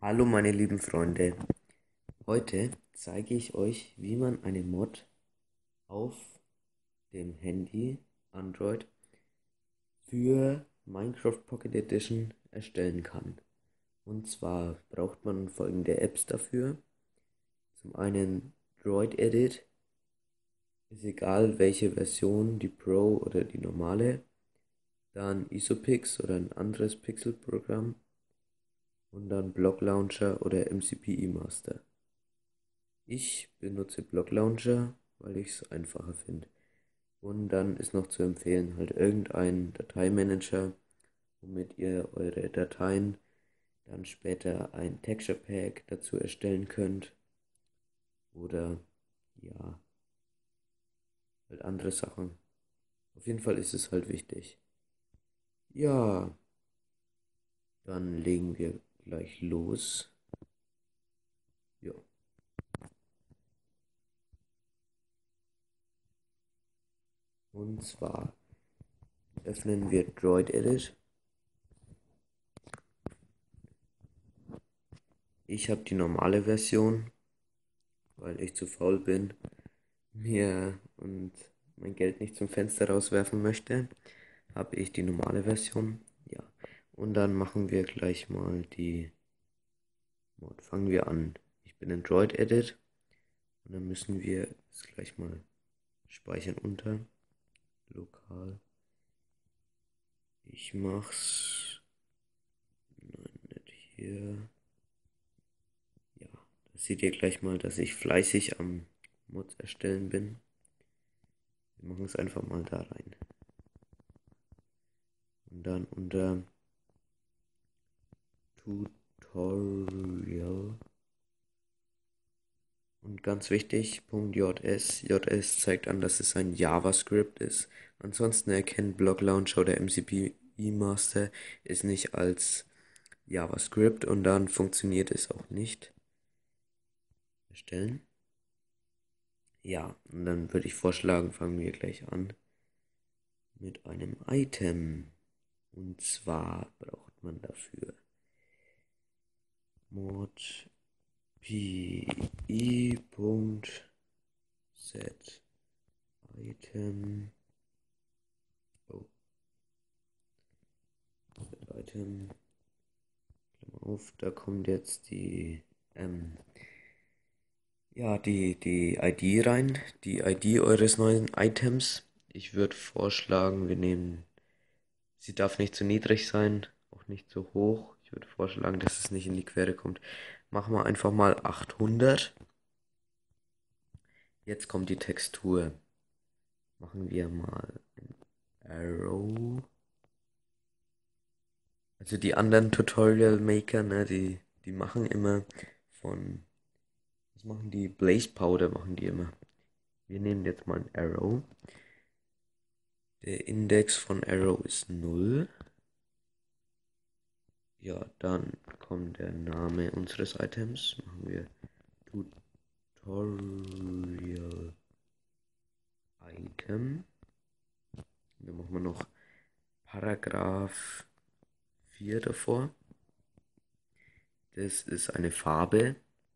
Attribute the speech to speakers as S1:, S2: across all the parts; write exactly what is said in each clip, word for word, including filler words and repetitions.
S1: Hallo meine lieben Freunde, heute zeige ich euch, wie man eine Mod auf dem Handy Android für Minecraft Pocket Edition erstellen kann. Und zwar braucht man folgende Apps dafür. Zum einen Droid Edit, ist egal welche Version, die Pro oder die normale. Dann Isopix oder ein anderes Pixel-Programm. Und dann Block Launcher oder M C P I Master. Ich benutze Block Launcher, weil ich es einfacher finde. Und dann ist noch zu empfehlen, halt irgendein Dateimanager, womit ihr eure Dateien dann später ein Texture Pack dazu erstellen könnt. Oder ja, halt andere Sachen. Auf jeden Fall ist es halt wichtig. Ja, dann legen wir gleich los. Ja. Und zwar öffnen wir Droid Edit. Ich habe die normale Version, weil ich zu faul bin, mir und mein Geld nicht zum Fenster rauswerfen möchte, habe ich die normale Version. Ja. Und dann machen wir gleich mal die Mod. Fangen wir an. Ich bin in Droid Edit und dann müssen wir es gleich mal speichern unter lokal. Ich mach's. Nein, nicht hier. Ja, da seht ihr gleich mal, dass ich fleißig am Mods erstellen bin. Wir machen es einfach mal da rein. Und dann unter Tutorial. Und ganz wichtig, .js. J S zeigt an, dass es ein JavaScript ist. Ansonsten erkennt Block Launcher oder M C P I Master es nicht als JavaScript und dann funktioniert es auch nicht. Erstellen. Ja, und dann würde ich vorschlagen, fangen wir gleich an mit einem Item. Und zwar braucht man dafür mod pi.set Item. Oh, set Item. Klammer auf, da kommt jetzt die, ähm, ja, die, die I D rein, die I D eures neuen Items. Ich würde vorschlagen, wir nehmen, sie darf nicht zu niedrig sein, auch nicht zu hoch. Ich würde vorschlagen, dass es nicht in die Quere kommt. Machen wir einfach mal achthundert. Jetzt kommt die Textur. Machen wir mal ein Arrow. Also die anderen Tutorial Maker, ne, die, die machen immer von, was machen die? Blaze Powder machen die immer. Wir nehmen jetzt mal ein Arrow. Der Index von Arrow ist null. Ja, dann kommt der Name unseres Items. Machen wir Tutorial Item. Dann machen wir noch Paragraph vier davor. Das ist eine Farbe.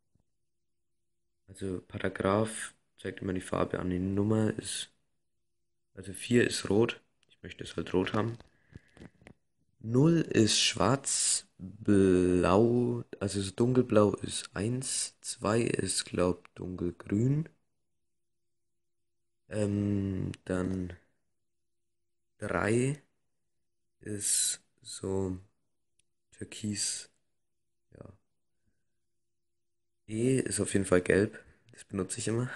S1: Also Paragraph zeigt immer die Farbe an. Die Nummer ist, also vier ist rot. Ich möchte es halt rot haben. null ist schwarz, blau, also so dunkelblau ist eins, zwei ist, glaub, dunkelgrün. Ähm, dann drei ist so türkis, ja. E ist auf jeden Fall gelb, das benutze ich immer.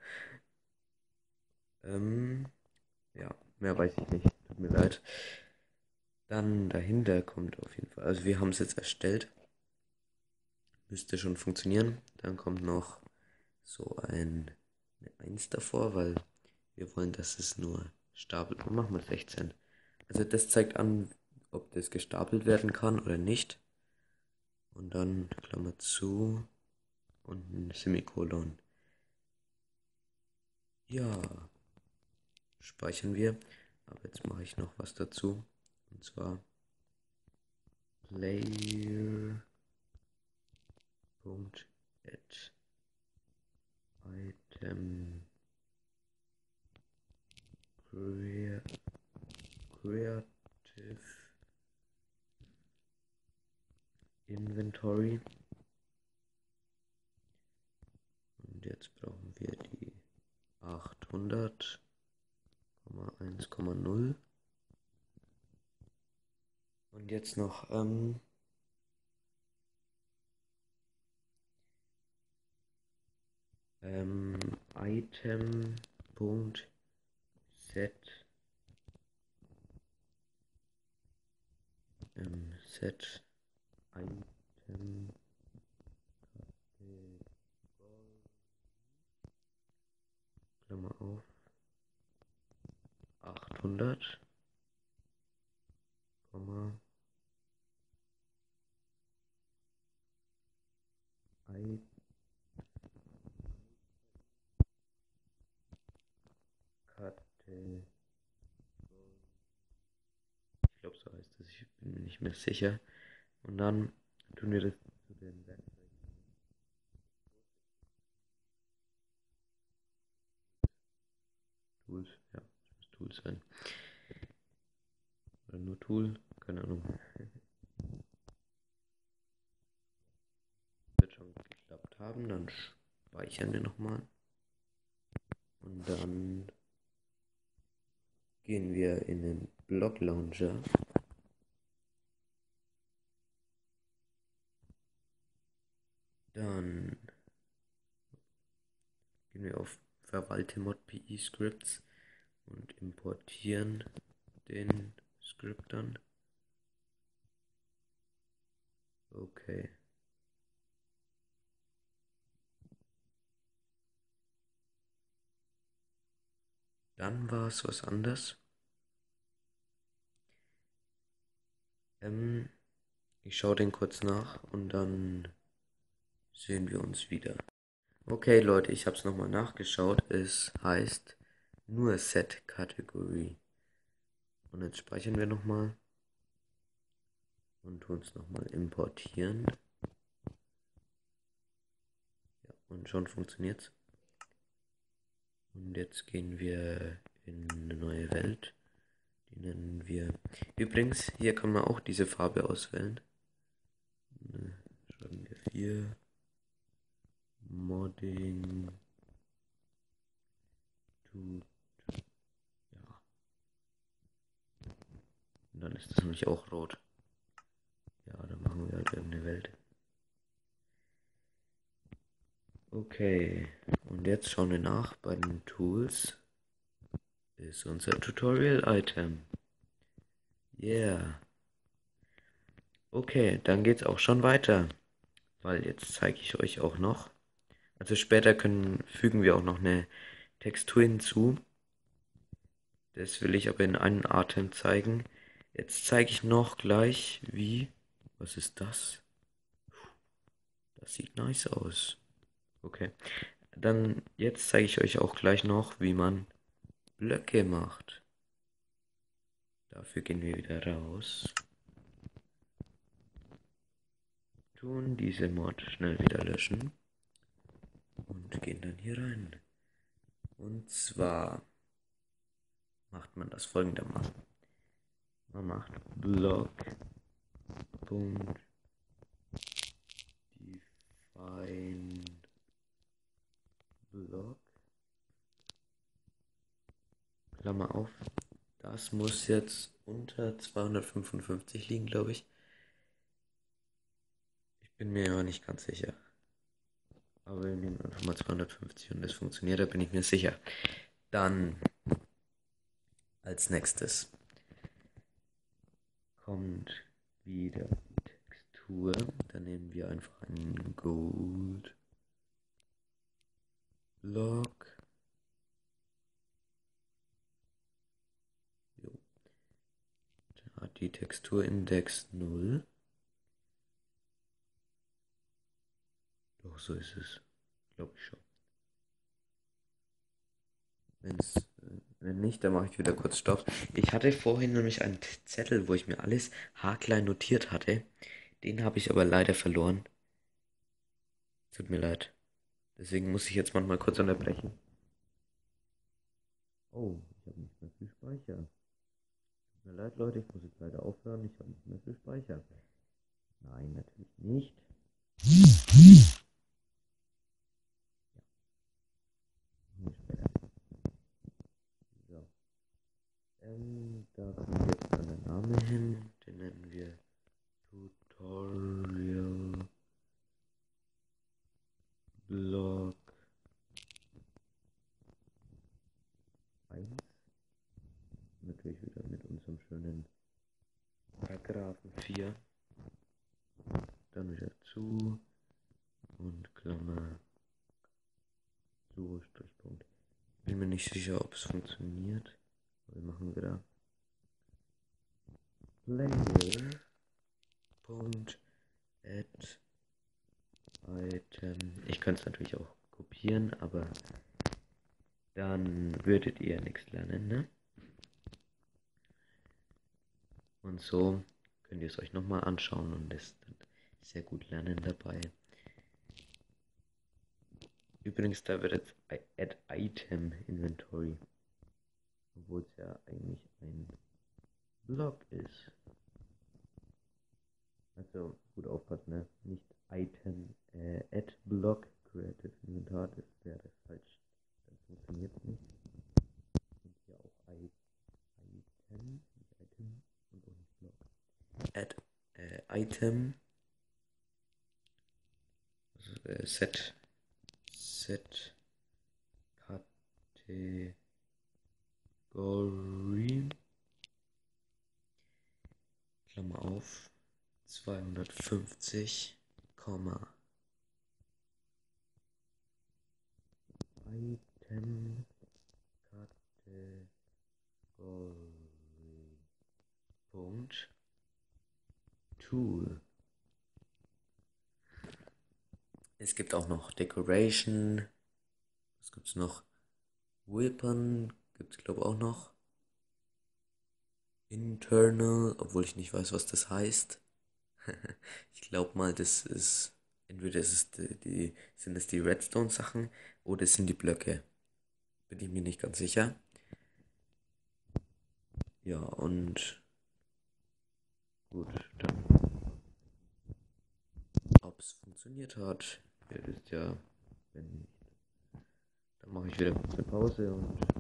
S1: ähm, ja, mehr weiß ich nicht, tut mir leid. Dann dahinter kommt auf jeden Fall, also wir haben es jetzt erstellt. Müsste schon funktionieren. Dann kommt noch so ein, eine eins davor, weil wir wollen, dass es nur stapelt. Machen wir sechzehn. Also das zeigt an, ob das gestapelt werden kann oder nicht. Und dann Klammer zu und ein Semikolon. Ja, speichern wir. Aber jetzt mache ich noch was dazu. Und zwar Layer Punkt add item creative inventory. Und jetzt brauchen wir die achthundert Komma eins Komma null. Und jetzt noch ähm, ähm, Item Punkt set ähm, set Item Klammer auf achthundert Komma I Kategorie. Ich glaube, so heißt es. Ich bin mir nicht mehr sicher. Und dann tun wir das zu den Werkzeugen. Tools, ja, das muss Tools sein. Oder nur Tool, keine Ahnung. Wird schon geklappt haben, dann speichern wir nochmal. Und dann gehen wir in den Block Launcher. Dann gehen wir auf Verwalte Mod.py Scripts und importieren den Script dann. Okay. Dann war es was anderes. Ähm, ich schaue den kurz nach und dann sehen wir uns wieder. Okay Leute, ich habe es nochmal nachgeschaut. Es heißt nur Set Category. Und jetzt speichern wir nochmal und tun es nochmal importieren. Ja, und schon funktioniert es. Und jetzt gehen wir in eine neue Welt. Die nennen wir. Übrigens, hier kann man auch diese Farbe auswählen. Schreiben wir vier. Modding. Tut. Ja. Und dann ist das nämlich auch rot. Ja, dann machen wir halt irgendeine Welt. Okay. Und jetzt schauen wir nach bei den Tools. Ist unser Tutorial-Item. Yeah. Okay, dann geht's auch schon weiter. Weil jetzt zeige ich euch auch noch. Also später können, fügen wir auch noch eine Textur hinzu. Das will ich aber in einem Atem zeigen. Jetzt zeige ich noch gleich, wie... Was ist das? Das sieht nice aus. Okay. Dann jetzt zeige ich euch auch gleich noch, wie man Blöcke macht. Dafür gehen wir wieder raus. Tun diese Mod schnell wieder löschen. Und gehen dann hier rein. Und zwar macht man das folgendermaßen. Man macht Block. Punkt. Define Block. Klammer auf. Das muss jetzt unter zweihundertfünfundfünfzig liegen, glaube ich. Ich bin mir aber nicht ganz sicher. Aber wir nehmen einfach mal zweihundertfünfzig und das funktioniert, da bin ich mir sicher. Dann als nächstes kommt wieder die Textur. Dann nehmen wir einfach einen Gold Block. Jo. Der hat die Texturindex null. Doch, so ist es. Glaube ich schon. Wenn's, wenn nicht, dann mache ich wieder kurz Stopp. Ich hatte vorhin nämlich einen Zettel, wo ich mir alles haarklein notiert hatte. Den habe ich aber leider verloren. Tut mir leid. Deswegen muss ich jetzt manchmal kurz unterbrechen. Oh, ich habe nicht mehr viel Speicher. Tut mir leid, Leute, ich muss jetzt leider aufhören. Ich habe nicht mehr viel Speicher. Nein, natürlich nicht. Hm, später. So. Ähm, da kommt jetzt dann der Name hin. Den nennen wir Tutorial Blog eins. Natürlich wieder mit unserem schönen Paragraphen vier. Dann wieder zu und Klammer zu Strichpunkt. Bin mir nicht sicher, ob es funktioniert. Wir machen wieder Player. Punkt add item. Ich könnte es natürlich auch kopieren, aber dann würdet ihr nichts lernen, ne? Und so könnt ihr es euch nochmal anschauen und ist dann sehr gut lernen dabei. Übrigens, da wird jetzt Add Item Inventory, obwohl es ja eigentlich ein Block ist. Also gut aufpassen, ne? Nicht Item, äh, Add Block Creative Inventar, das wäre falsch. Das funktioniert nicht. Und hier auch I Item, nicht Item und auch nicht Block. Add äh, Item, also, äh, Set, Set Kategorie, Klammer auf, zweihundertfünfzig, Item Kategorie. Punkt Tool. Es gibt auch noch Decoration. Was gibt es noch? Weapon gibt es glaube ich auch noch. Internal, obwohl ich nicht weiß, was das heißt. Ich glaube mal, das ist entweder ist es die, die sind es die Redstone-Sachen oder es sind die Blöcke. Bin ich mir nicht ganz sicher. Ja, und gut, dann ob es funktioniert hat. Ihr wisst ja, wenn nicht, dann mache ich wieder kurz eine Pause und